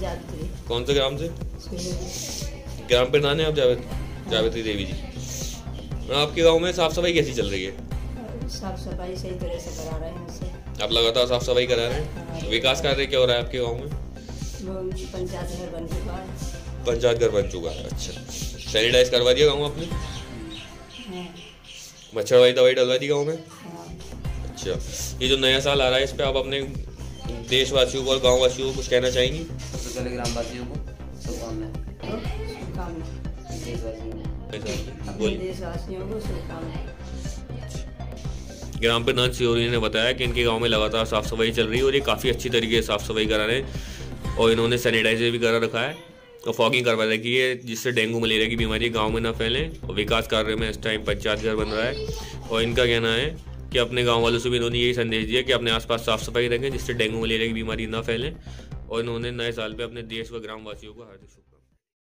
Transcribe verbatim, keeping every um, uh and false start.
जावित्री। कौन से ग्राम से? ग्राम प्रधान है आप जावेद जावित्री देवी जी। आपके गांव में साफ सफाई कैसी चल रही है? साफ सफाई सही तरह से करा रहे हैं उसे। आप लगातार साफ सफाई करा रहे हैं? विकास कार्य क्या हो रहा है आपके गांव में? पंचायत घर बन चुका है। पंचायत घर बन चुका है, अच्छा। सैनिटाइज करवा दिया गाँव आपने? मच्छरवादी दवाई डलवा दी गाँव में? अच्छा। ये जो नया साल आ रहा है इस पे आप अपने देशवासियों को और गाँव वासियों को कुछ कहना चाहेंगी? सबसे पहले ग्रामवासियों को शुभकामनाएं। देशवासियों को शुभकामनाएं। ग्राम प्रधान सियोरी ने बताया कि इनके गांव में लगातार साफ सफाई चल रही है और ये काफ़ी अच्छी तरीके से साफ सफाई करा रहे हैं और इन्होंने सैनिटाइजर भी करा रखा है और फॉगिंग करवा रखी है जिससे डेंगू मलेरिया की बीमारी गांव में ना फैले। और विकास कार्य में इस टाइम पंचायत घर बन रहा है और इनका कहना है कि अपने गाँव वालों से भी इन्होंने यही संदेश दिया कि अपने आसपास साफ सफाई रखें जिससे डेंगू मलेरिया की बीमारी ना फैले। और इन्होंने नए साल पर अपने देश व ग्रामवासियों को हार्दिक शुभकामनाएं।